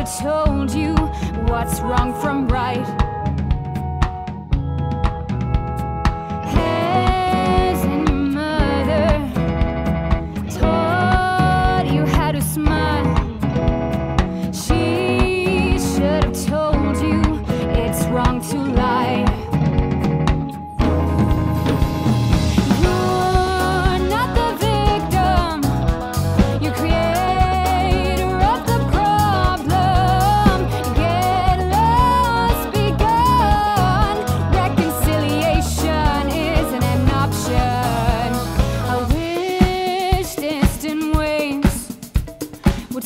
told you what's wrong from right. Hasn't your mother taught you how to smile? She should have told you it's wrong to lie. Would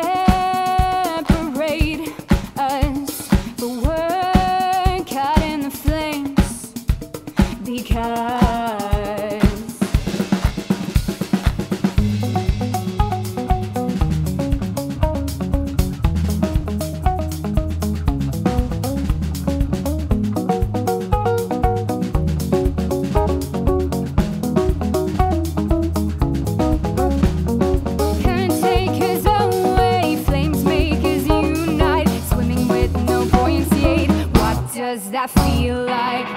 separate us, but we're caught in the flames because does that feel like?